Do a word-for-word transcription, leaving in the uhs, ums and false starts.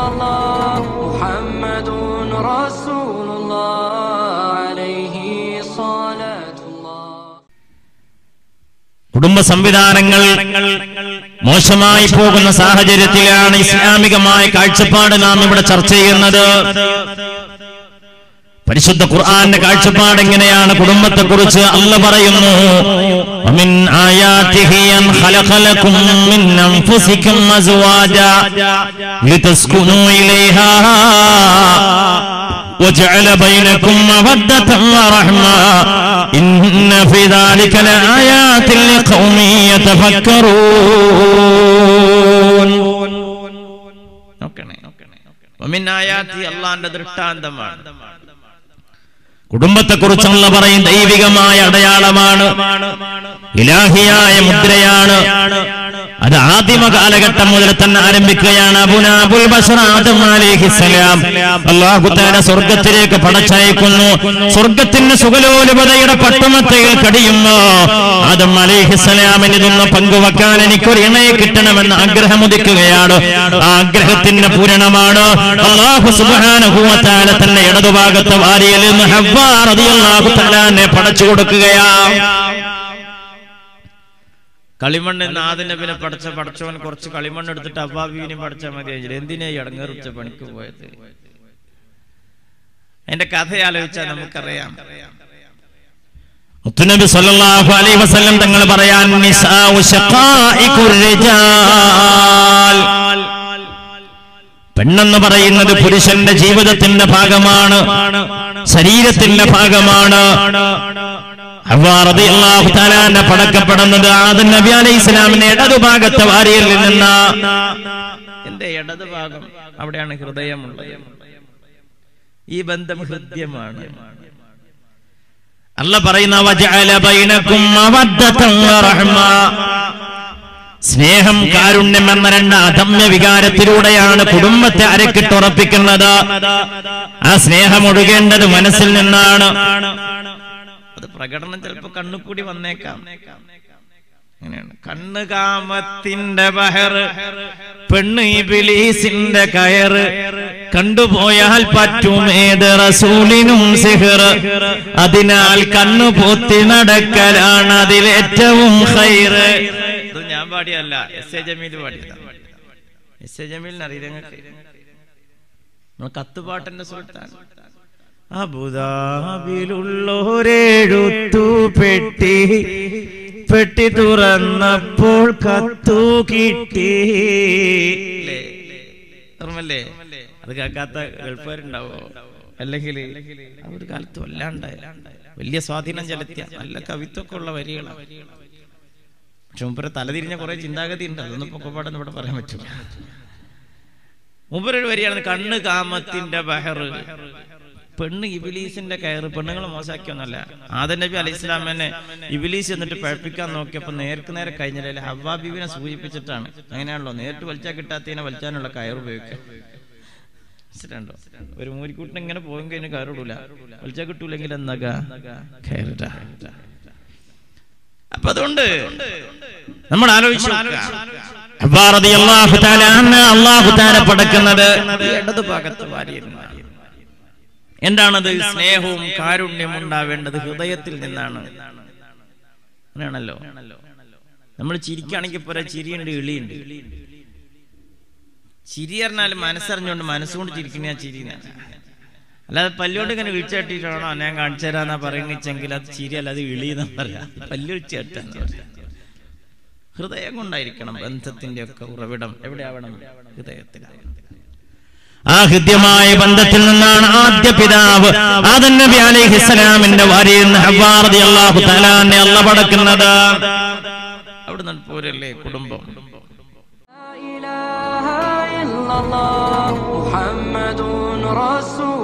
illallah Muhammadun Rasulullah alayhi salatullah. കുടുംബ സംവിധാനങ്ങൾ മോശമായി പോകുന്ന സാഹചര്യത്തിലാണ് ഇസ്ലാമികമായ കാഴ്ചപ്പാട് നാം ഇവിടെ ചർച്ച ചെയ്യുന്നത്. പരിശുദ്ധ ഖുർആന്റെ കാഴ്ചപ്പാട് എങ്ങനെയാണ് കുടുംബത്തെക്കുറിച്ച്? അല്ലാഹു പറയുന്നു, വമിൻ ആയാതിഹി അൻ ഖലഖലകും മിൻ അൻഫുസികും അസ്വാജാ ലിതസ്കുനൂ ഇലൈഹാ വജഅല ബൈനകും മവദ്ദതൻ വറഹ്മ ഇന്ന ഫീ ദാലിക ലആയാതിൻ ലിഖൗമിൻ യതഫക്കറൂൻ. നോക്കണേ, വമിൻ ആയാതി അല്ലാഹുവിന്റെ ദൃഷ്ടാന്തമാണ്. കുടുംബത്തെക്കുറിച്ചുള്ള പറയും ദൈവികമായ അടയാളമാണ്, ഇലാഹിയായ മുദ്രയാണ്. അത് ആദിമ കാലഘട്ടം മുതൽ തന്നെ ആരംഭിക്കുകയാണ്. അബുനാബുൽ ബശർ ആദം അലൈഹിസ്സലാം അല്ലാഹു തആല സ്വർഗ്ഗത്തിലേക്ക് പടച്ചയക്കുന്നു. സ്വർഗ്ഗത്തിന്റെ സുഖലോലുപതയുടെ പട്ടമത്തയിൽ കടിയുമ്പോ ആദം അലൈഹിസ്സലാമിന് ഇതൊന്ന് പങ്കുവെക്കാൻ എനിക്കൊരു ഇണയെ കിട്ടണമെന്ന് ആഗ്രഹമുദിക്കുകയാണ്. ആ ആഗ്രഹത്തിന്റെ പൂരണമാണ് അല്ലാഹു സുബ്ഹാനഹു വ തആല തന്റെ ഇടതുഭാഗത്തെ വാരിയിൽ നിന്ന് ഹവ്വ റളിയല്ലാഹു തആലയെ പടച്ചു കൊടുക്കുകയാണ്. കളിമണ്ണ് ആദ്യ നബിനെ പഠിച്ച പഠിച്ചവൻ കുറച്ച് കളിമണ്ണ് എടുത്തിട്ട് അബ്ബാബീവിനെയും പഠിച്ചാൽ മതി. എന്തിനാ ഈ അടങ്ങേറിച്ച പണിക്ക് പോയത്? അതിന്റെ കഥ ആലോചിച്ചാൽ നമുക്കറിയാം. മുത്തുനബി സല്ലല്ലാഹു അലൈഹി വസല്ലം തങ്ങൾ പറയാൻ, നിസാഉ ശഖായിഖുർ റിജാൽ, പെണ്ണെന്ന് പറയുന്നത് പുരുഷന്റെ ജീവിതത്തിന്റെ ഭാഗമാണ്, ശരീരത്തിന്റെ ഭാഗമാണ്. ഹവ്വ റളിയല്ലാഹു തആല പടക്കപ്പെടുന്നത് ആദം നബി അലൈഹിസ്സലാമിന്റെ ഇടതുഭാഗത്തെ വാരിയിൽ നിന്ന്. എന്റെ ഇടതുഭാഗം അവിടെയാണ് ഹൃദയമുള്ളത്. ഈ ബന്ധം ഹൃദ്യമാണ്. അല്ലാഹു പറയുന്ന വജഅല ബൈനകും മവദ്ദതൻ വറഹ്മ, സ്നേഹം കാരുണ്യം എന്ന രണ്ട് അദമ്യ വികാരത്തിലൂടെയാണ് കുടുംബത്തെ അരക്കിട്ടുറപ്പിക്കുന്നത്. ആ സ്നേഹം ഒഴുകേണ്ടത് മനസ്സിൽ നിന്നാണ്. അത് പ്രകടനം ചിലപ്പോ കണ്ണുകൂടി വന്നേക്കാം. അങ്ങനെയാണ്. കണ്ണ് കാമത്തിന്റെ ബഹർ, പെണ്ണ് ഇബ്ലീസിന്റെ കയറ്, കണ്ടുപോയാൽ പറ്റുമേത് റസൂലിനും സിഹർ, അതിനാൽ കണ്ണു പൊത്തി നടക്കലാണ് അതിലേറ്റവും ഖൈറ്. ഇത് ഞാൻ പാടിയല്ല, എസ് എ ജമീൽ പാടിയതാണ്. എസ് എ ജമീലിന് അറിയില്ല, കത്തുപാട്ടിന്റെ സുൽത്താൻ. അബുദാബിയിലുള്ളൊരെഴുത്തു പെട്ടി, പെട്ടി തുറന്നപ്പോൾ കത്തു കിട്ടി. ഓർമ്മല്ലേ? അത് കേൾക്കാത്ത ഗൾഫുകാരുണ്ടാവോ? അല്ലെങ്കിൽ ആ ഒരു കാലത്ത് വല്ലാണ്ട് വലിയ സ്വാധീനം ചെലുത്തിയ നല്ല കവിത്വമൊക്കെ ഉള്ള വരികളാണ്. പക്ഷെ മുമ്പ് തലതിരിഞ്ഞ കുറെ ചിന്താഗതി ഉണ്ട്. അതൊന്നും പൊക്കപ്പാടെന്ന് ഇവിടെ പറയാൻ പറ്റില്ല. മുമ്പൊരു വരിയാണ്, കണ്ണ് കാമത്തിന്റെ ബഹറ്, പെണ്ണ് ഇബ്ലീസിന്റെ കയറ്. പെണ്ണുങ്ങൾ മോശമാക്കിയൊന്നല്ല. ആദം നബി അലൈഹി സ്വലാമിനെ ഇബ്ലീസ് എന്നിട്ട് പഴപ്പിക്കാൻ നോക്കിയപ്പോ നേർക്ക് നേരെ കഴിഞ്ഞില്ല. ഹവ്വ ബീവിനെ സൂചിപ്പിച്ചിട്ടാണ്. അങ്ങനെയാണല്ലോ, നേരിട്ട് വലിച്ചാൽ കിട്ടാത്തതിനെ വലിച്ചാനുള്ള കയർ ഉപയോഗിക്കുക. മനസ്സിലുണ്ടോ? ഒരു മൂരിക്കൂട്ടിന് ഇങ്ങനെ പോകും കഴിഞ്ഞ് കയറിടൂല, വലിച്ചാൽ കിട്ടൂലെങ്കിൽ എന്താ കയറിട്ട. അപ്പൊ അതുകൊണ്ട് നമ്മൾ ആലോചിച്ചു, അല്ലാഹു തആല പടക്കുന്നത് ഇടതു ഭാഗത്ത് വാരിയിരുന്നു. എന്താണത്? സ്നേഹവും കാരുണ്യവും ഉണ്ടാവേണ്ടത് ഹൃദയത്തിൽ നിന്നാണ്. അങ്ങനെയാണല്ലോ. നമ്മൾ ചിരിക്കുകയാണെങ്കിൽ പോരാ, ചിരിയുണ്ട്, ഇളിയുണ്ട്. ചിരി പറഞ്ഞാൽ മനസ്സറിഞ്ഞുകൊണ്ട് മനസ്സുകൊണ്ട് ചിരിക്കുന്ന ആ ചിരി. അല്ലാതെ പല്ലുകൊണ്ട് ഇങ്ങനെ വിളിച്ചേട്ടിട്ടാണോ ഞാൻ കാണിച്ചു തരാന്നാ പറയുന്നെങ്കിൽ അത് ചിരി അല്ലാതെ ഇളിയെന്നാ പറയാ. പല്ല് വിളിച്ചേട്ടാന്ന് പറയാ. ഹൃദയം കൊണ്ടായിരിക്കണം ബന്ധത്തിന്റെ ഒക്കെ ഉറവിടം. എവിടെയാവണം? ഹൃദയത്തിലാണ്. ആ ഹൃദ്യമായ ബന്ധത്തിൽ നിന്നാണ് ആദ്യ പിതാവ് ആദം നബി അലൈഹിസ്സലാമിന്റെ ഭാര്യയിൽ നിന്ന് ഹവ്വ റളിയല്ലാഹു തആല അല്ലാഹു പടക്കുന്നത്. അവിടെ നിന്ന് പോരല്ലേ കുടുംബം. لا إله إلا الله محمد رسول